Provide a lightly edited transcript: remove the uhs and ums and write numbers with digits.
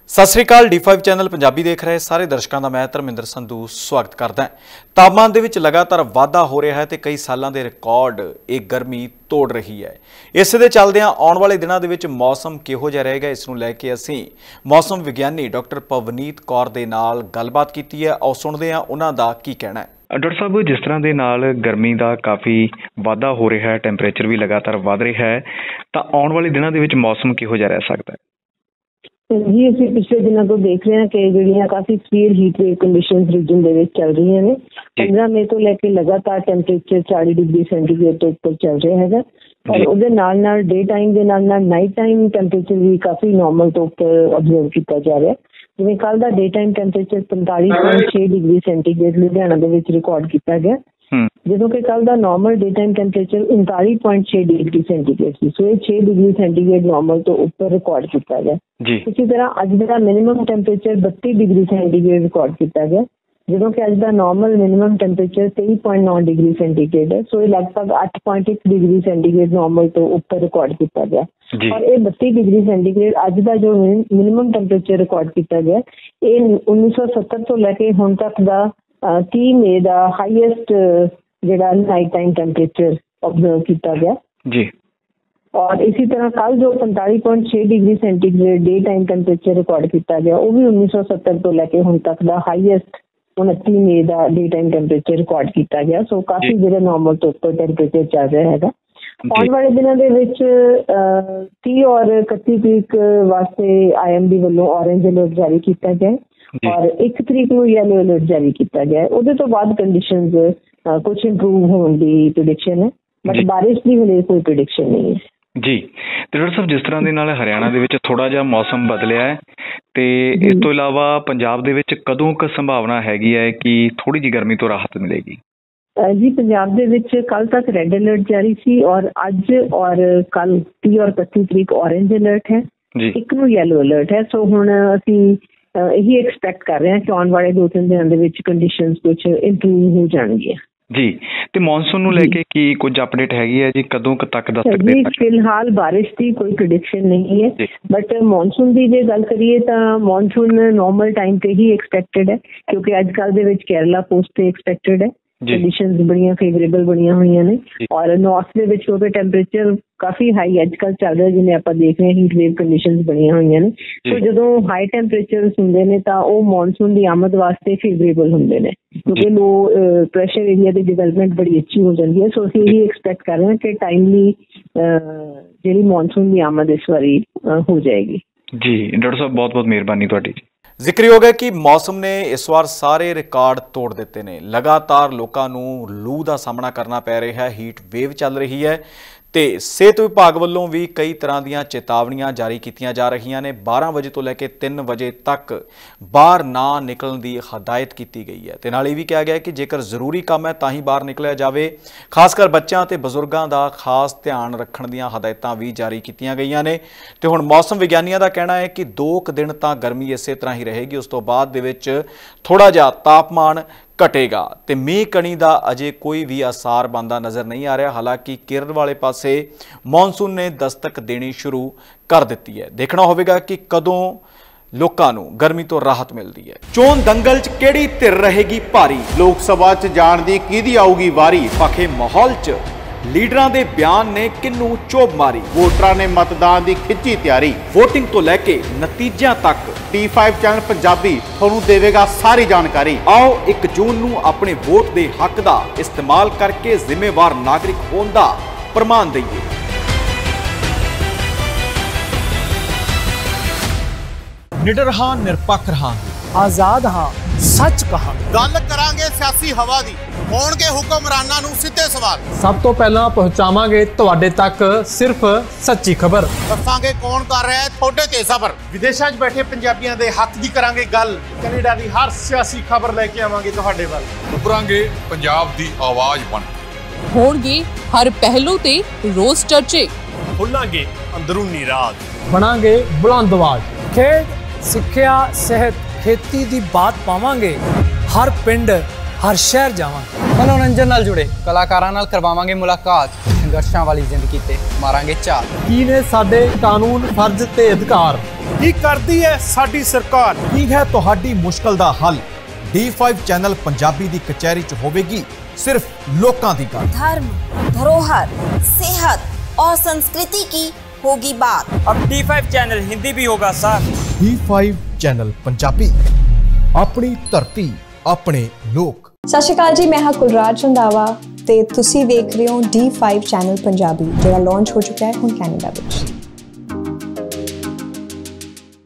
सत श्री अकाल D5 channel Punjabi देख रहे सारे दर्शकों का मैं धर्मिंदर संधू स्वागत करदा। तापमान दे विच लगातार वाधा हो रहा है तो कई सालों के रिकॉर्ड एक गर्मी तोड़ रही है। इस दे चलदियां आने वाले दिनों दे विच मौसम किहो जिहा रहेगा, इस नूं लैके असीं मौसम विग्यानी डॉक्टर पवनीत कौर दे नाल गलबात कीती है। आओ सुणदे हां उन्हां दा की कहना है। डॉक्टर साहब, जिस तरह के नाल गर्मी का काफ़ी वाधा हो रहा है, टैंपरेचर भी लगातार वध रहा है, तो आने वाले दिनों के विच मौसम किहो जिहा रह सकता है? जी अभी पिछले दिनों तो देख रहे हैं कि ਜਿਹੜੀਆਂ काफ़ी severe heat wave conditions region ਦੇ ਵਿੱਚ ਚੱਲ ਰਹੀਆਂ ਨੇ। 15 ਮਈ ਤੋਂ ਲੈ ਕੇ ਲਗਾਤਾਰ ਟੈਂਪਰੇਚਰ 40 ਡਿਗਰੀ ਸੈਂਟੀਗ੍ਰੇਡ ਤੋਂ ਉੱਪਰ ਚੱਲ ਰਿਹਾ ਹੈਗਾ ਔਰ ਉਹਦੇ ਨਾਲ ਡੇ ਟਾਈਮ ਦੇ ਨਾਲ ਨਾਈਟ ਟਾਈਮ ਟੈਂਪਰੇਚਰ ਵੀ ਕਾफ़ी ਨੋਰਮਲ ਤੋਂ ਉੱਪਰ ਆਬਜ਼ਰਵ ਕੀਤਾ ਜਾ ਰਿਹਾ। ਜਿਵੇਂ ਕੱਲ ਦਾ day time temperature 45.6 degree centigrade Ludhiana ਦੇ ਵਿੱਚ ਰਿਕਾਰਡ ਕੀਤਾ ਗਿਆ, ਜਦੋਂ ਕਿ ਕੱਲ ਦਾ normal day time temperature 39.6 degree centigrade ਸੀ। ਸੋ ਇਹ 6 ਡਿਗਰੀ ਸੈਂਟੀਗ੍ਰੇਡ ਨੋਰਮਲ ਤੋਂ ਉੱਪਰ ਰਿਕਾਰਡ ਕੀਤਾ ਗਿਆ। इसी तरह अज का minimum temperature 32 degree centigrade record किया गया, जो कि अज का normal minimum temperature 23.9 degree centigrade है। सो ये लगभग 8.1 डिग्री सेंटीग्रेड नॉर्मल तो ऊपर रिकॉर्ड किया गया और ये 32 डिग्री सेंटीग्रेड अज का जो मिनिमम टैंपरेचर रिकॉर्ड किया गया ये 1970 तो लैके हुण तक का 30 मई का हाईएस्ट जिहड़ा नाइट टाइम टैंपरेचर ऑब्जर्व किया गया जी। और इसी तरह कल जो 45.6 degree centigrade day time temperature record किया गया वो भी 1970 तो लैके हुण तक का हाईएस्ट 29 मई का डे टाइम टैंपरेचर रिकॉर्ड किया गया। सो काफ़ी जो नॉर्मल तो ऊपर टैंपरेचर चल रहा है। आने वाले दिनों के 30 और 31 तरीक वास्ते IMD वालों ऑरेंज अलर्ट जारी किया गया और 1 तरीक को येलो अलर्ट जारी किया गया। उहदे तो बाद कंडीशनस कुछ इंप्रूव होने की प्रिडिक्शन है, बट बारिश की हले कोई प्रिडिक्शन नहीं है जी। तो डॉक्टर साहब, जिस तरह के नाल हरियाणा दे विच थोड़ा जिहा मौसम बदलिया है तो इस तो इलावा पंजाब दे विच कदों क संभावना हैगी है कि थोड़ी जी गर्मी तो राहत मिलेगी? जी पंजाब दे विच कल तक रेड अलर्ट जारी सी और अज और कल 30 और 31 तरीक ऑरेंज अलर्ट है, एक नूं येलो अलर्ट है। सो हुण असीं यही एक्सपैक्ट कर रहे हैं कि आने वाले 2-3 दिनों दे विच कंडीशनस कुछ इंप्रूव हो जाणगीਆਂ जी। ते मॉनसून नूं लेके की कुछ अपडेट हैगी है जी, कदों तक दस सकते हैं? फिलहाल बारिश की कोई प्रिडिक्शन नहीं है, बट मॉनसून की जे गल करिए तो मॉनसून नॉर्मल टाइम पे ही एक्सपैक्टेड है, क्योंकि अजकल दे विच केरला कोस्ट पे एक्सपैक्टेड है। कंडीशनस बड़ियां फेवरेबल बनिया हुई ने और नॉर्थ दे विच क्योंकि टैंपरेचर काफ़ी हाई अजकल चल रहा, जिन्हें आप देख रहे हैं हीट वेव कंडीशनस बनिया हुई ने। तो जो हाई टैंपरेचर होंगे ने तो वो मॉनसून की आमद वास्ते फेवरेबल होंगे ने, क्योंकि लो प्रेशर एरिया की डिवेलपमेंट बड़ी अच्छी हो जाती है। सो असीं यही एक्सपैक्ट कर रहे हैं कि टाइमली जी मॉनसून की आमद इस बारी हो जाएगी जी। डॉक्टर साहब, बहुत बहुत मेहरबानी तुहाडी। ਜ਼ਿਕਰਯੋਗ है कि मौसम ने इस बार सारे रिकॉर्ड तोड़ दिते ने। लगातार लोगों नूं लू का सामना करना पै रहा है, हीट वेव चल रही है तो सेहत विभाग वालों भी कई तरह ਦੀਆਂ चेतावनियां जारी कीतियां जा रही ने। 12 वजे तो लैके 3 वजे तक बाहर ना निकलण की हदायत की गई है तो नाल ये भी कहा गया कि जेकर जरूरी काम है तो ही बाहर निकलिया जाए। खासकर बच्चों ते बजुर्गों का खास ध्यान रखण दीयां हदायतां भी जारी कीतियां गईयां ने। तो हुण मौसम विग्यानियों का कहना है कि 2 दिन तो गर्मी इस तरह ही रहेगी, उस तो बाद दे विच थोड़ा जिहा तापमान घटेगा तो मीह कणी का अजे कोई भी आसार बनता नज़र नहीं आ रहा। हालांकि केरल वाले पासे मॉनसून ने दस्तक देनी शुरू कर दी है। देखना होगा कि कदों लोगों को गर्मी तो राहत मिलती है। चोन दंगल च किहड़ी धिर रहेगी भारी, लोक सभा च जाण दी किहदी आऊगी वारी, पखे माहौल च लीडरां दे बयान ने किन्नू चोभ मारी, वोटरां ने मतदान की खिंची तैयारी, वोटिंग तो लैके नतीजों तक D5 चैनल पंजाबी तुहानूं देवेगा सारी जानकारी। आओ 1 जून नूं अपने वोट के हक का इस्तेमाल करके जिम्मेवार नागरिक होने का प्रमाण दईए। निडर हां, निरपक्ष रहांगे, आजाद हां, सच कहां, गल करांगे सियासी हवा दी, होणगे हुक्मरानां नूं सिद्धे सवाल, सब तो पहला पहुंचावांगे तुहाडे तक सिर्फ सच्ची खबर, दसांगे कौन कर रहा है थोड़े ते सफर, विदेशां 'च बैठे पंजाबियों के हक की करांगे गल, कनेडा की हर सियासी खबर लेके आवांगे तुहाडे वल, उभरांगे पंजाब दी आवाज बन, होणगे हर पहलू ते रोज चर्चे, खुलांगे अंदरूनी राज, बनांगे बुलंद आवाज, खेड सिक्ख्या सेहत खेती की बात पावांगे, हर पिंड हर शहर जावांगे, मनोरंजन नाल जुड़े कलाकारां नाल करवावांगे मुलाकात, ਸੰਘਰਸ਼ਾਂ ਵਾਲੀ ਜ਼ਿੰਦਗੀ ਤੇ ਮਾਰਾਂਗੇ ਝਾਤ। ਕੀ ਨੇ ਸਾਡੇ ਕਾਨੂੰਨ, ਫਰਜ਼ ਤੇ ਅਧਿਕਾਰ? ਕੀ ਕਰਦੀ ਹੈ ਸਾਡੀ ਸਰਕਾਰ? ਕੀ ਹੈ ਤੁਹਾਡੀ ਮੁਸ਼ਕਲ ਦਾ ਹੱਲ? D5 ਚੈਨਲ ਪੰਜਾਬੀ ਦੀ ਕਚਹਿਰੀ 'ਚ ਹੋਵੇਗੀ सिर्फ लोकां दी गल। धर्म, धरोहर, सेहत और संस्कृति की होगी बात। अब D5 चैनल हिंदी भी होगा सर। D5 चैनल पंजाबी, अपनी धरती अपने लोक। सत श्री अकाल जी, मैं हाँ कुलराज रंधावा ते तुसी देख रहे हो D5 चैनल पंजाबी, जिहड़ा लॉन्च हो चुका है हुण कैनेडा विच।